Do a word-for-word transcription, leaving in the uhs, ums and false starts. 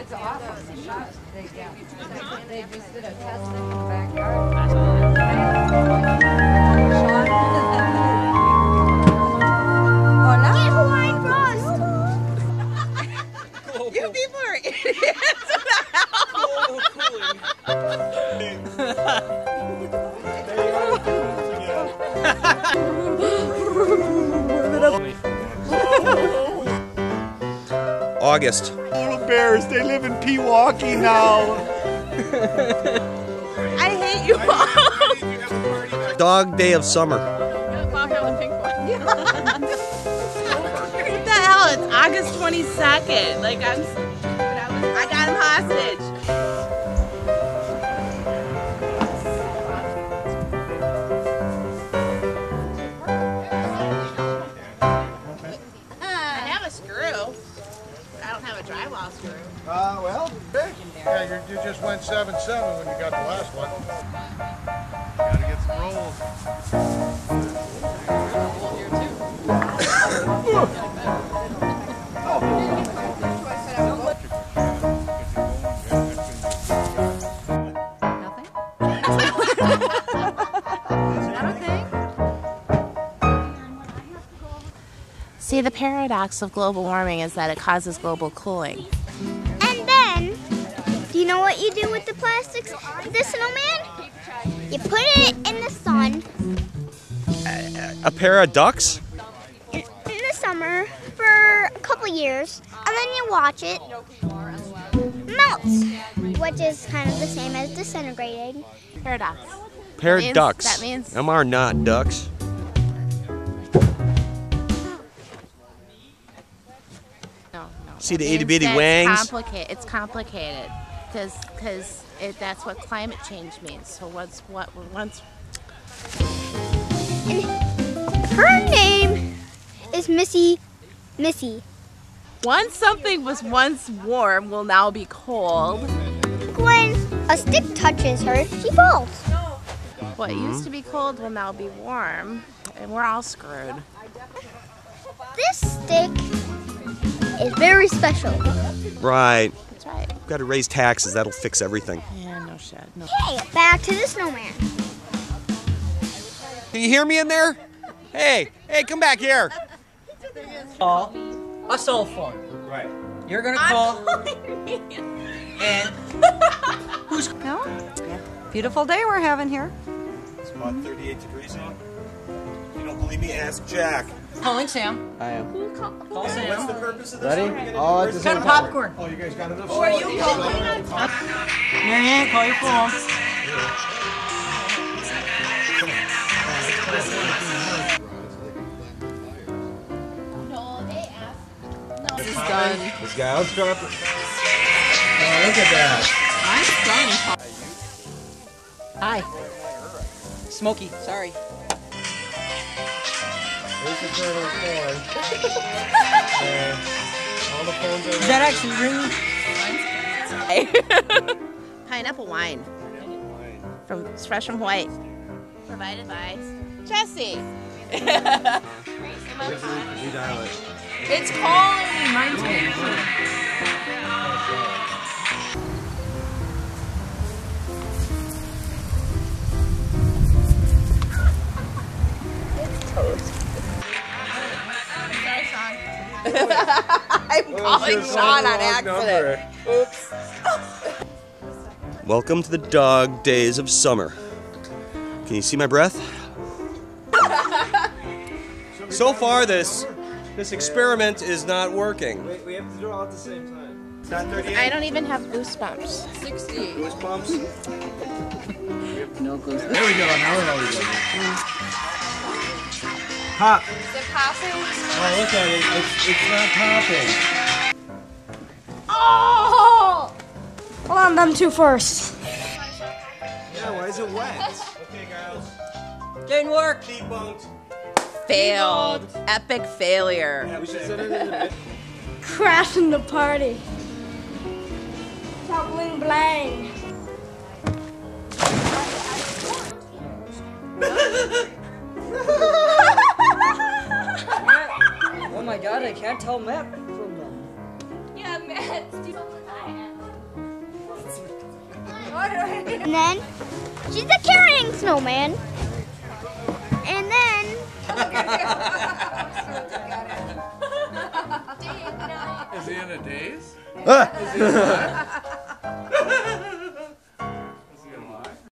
It's awesome. The shots they get. They just did a test in the backyard. Hola. Hawaiian Frost. You people are idiots. Global cooling. August. Little bears, they live in Pewaukee now. I hate you all. Dog day of summer. What the hell? It's August twenty-second. Like I'm, I, was, I got him hostage. I have a screw. I don't have a drywall screw. Uh, well, okay. Yeah, you, you just went seven seven when you got the last one. Gotta get some rolls. Nothing? Is that okay? See, the paradox of global warming is that it causes global cooling. And then, do you know what you do with the plastics, the snowman? You put it in the sun A pair of ducks? in, in the summer for a couple years, and then you watch it melts, which is kind of the same as disintegrating. Paradox. Pair of means- ducks. that means- Them are not ducks. No, no. See That the itty means bitty that wangs? It's, complica it's complicated because because it that's what climate change means. So what's what once And her name is Missy, Missy. once something was once warm will now be cold. When a stick touches her, she falls. What used to be cold will now be warm, and we're all screwed. This stick is very special. Right. That's right. Got to raise taxes. That'll fix everything. Yeah, no shit. No. Hey, back to the snowman. Can you hear me in there? Hey, hey, come back here. Call a cell phone. Right. You're gonna call and who's No? Beautiful day we're having here. It's about thirty-eight degrees out. You don't believe me? Ask Jack. calling Sam? I am. Call What's the Sam. purpose of this? Ready? What are you gonna All do? at the Where's same the- Got a popcorn. Oh, you guys got enough? Who are you calling? Marianne, call your phone. This is done. This guy, let's drop it. Oh, look at that. I'm done. Hi. Smokey, sorry. There's the turtle corn. And all the phones are Is that actually ringing? Pineapple wine. From it's fresh from Hawaii. Provided by Jesse. redial it. It's calling. Mine's ringing. I'm calling Sean on accident. Oops. Welcome to the dog days of summer. Can you see my breath? So far, this this experiment is not working. Wait, we have to do it all at the same time. It's not thirty-eight. I don't even have goosebumps. sixty-eight. Goosebumps? No goose. There we go. Now we know we go. Pop. Is it popping? Oh, look at it. It's, it's not popping. Oh! Hold on, them two first. Yeah, why is it wet? Okay, guys. Didn't work. Debunked. Failed. Epic failure. Yeah, we should set it in the bit. Crashing the party. Top bling blang. Oh my god, I can't tell Matt from them. Yeah, Matt. And then she's a carrying snowman. And then Is he in a daze? Ah! Is he in a what?